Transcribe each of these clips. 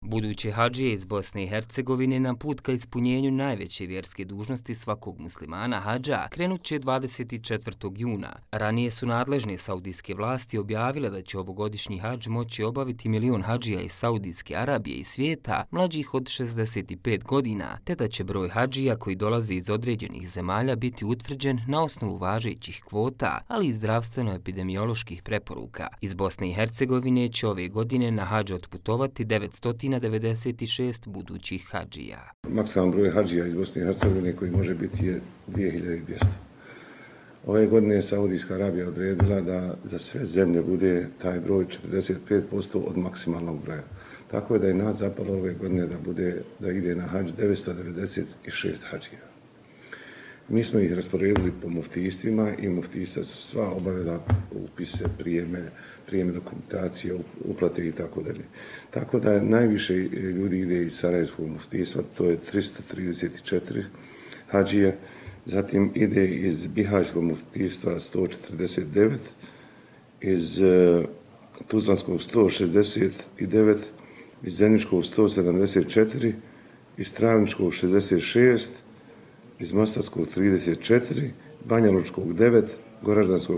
Buduće hadžije iz Bosne i Hercegovine na put ka ispunjenju najveće vjerske dužnosti svakog muslimana hadža krenut će 24. juna. Ranije su nadležne saudijske vlasti objavile da će ovogodišnji hadž moći obaviti 1.000.000 hadžija iz Saudijske Arabije i svijeta mlađih od 65 godina, te da će broj hadžija koji dolaze iz određenih zemalja biti utvrđen na osnovu važećih kvota, ali i zdravstveno-epidemioloških preporuka. Iz Bosne i Hercegovine će ove godine na hadž otputovati 996 budućih hadžija. Maksimalan broj hadžija iz Bosne i Hercegovine koji može biti je 2200. Ove godine je Saudijska Arabija odredila da za sve zemlje bude taj broj 45% od maksimalnog broja. Tako je da je nas zapalo ove godine da ide na hadž 996 hadžija. Mi smo ih rasporedili po muftijstvima i muftijstva su sva obavila upise, prijeme dokumentacije, uplate i tako dalje. Tako da najviše ljudi ide iz Sarajevskog muftijstva, to je 334 hadžije, zatim ide iz Bihajskog muftijstva 149, iz Tuzlanskog 169, iz Zeničkog 174, iz Travničkog 66, iz Mostarskog 34, Banjalučkog 9, Goraždanskog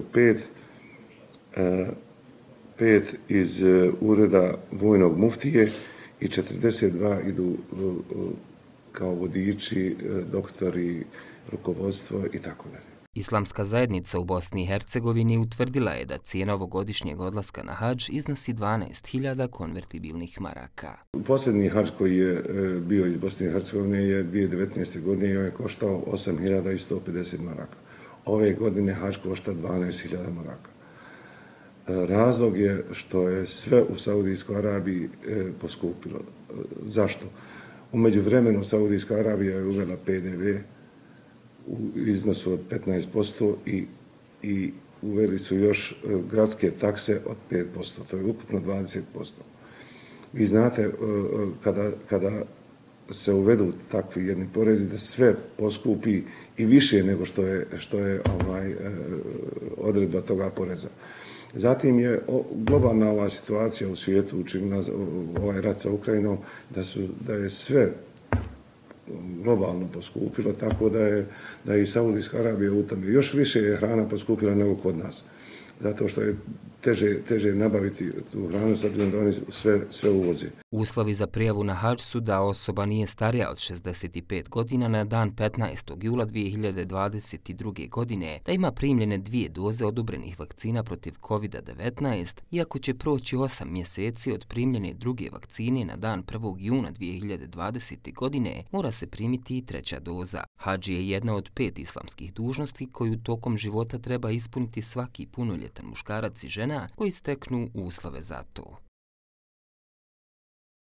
5 iz ureda vojnog muftije i 42 idu kao vodiči, doktori, rukovodstvo i tako dalje. Islamska zajednica u Bosni i Hercegovini utvrdila je da cijena ovogodišnjeg odlaska na hadž iznosi 12.000 konvertibilnih maraka. Posljednji hadž koji je bio iz Bosne i Hercegovine je 2019. godine i on je koštao 8.150 maraka. Ove godine hadž košta 12.000 maraka. Razlog je što je sve u Saudijskoj Arabiji poskupilo. Zašto? U međuvremenu Saudijska Arabija je uvela PDV u iznosu od 15% i uveli su još gradske takse od 5%. To je ukupno 20%. Vi znate, kada se uvedu takvi jedni porezi, da sve poskupi i više nego što je odredba toga poreza. Zatim je globalna ova situacija u svijetu učinila ovaj rat sa Ukrajinom da je sve globalno poskupilo, tako da je i Saudijska Arabija u tome. Još više je hrana poskupila nego kod nas, zato što je teže nabaviti tu hranu, s obzirom da oni sve uvoze. Uslovi za prijavu na hadž su da osoba nije starija od 65 godina na dan 15. jula 2022. godine, da ima primljene 2 doze odobrenih vakcina protiv COVID-19, iako će proći 8 mjeseci od primljene druge vakcine na dan 1. juna 2020. godine, mora se primiti i 3. doza. Hadž je jedna od 5 islamskih dužnosti koju tokom života treba ispuniti svaki punoljetan muškarac i žena koji steknu uslove za to.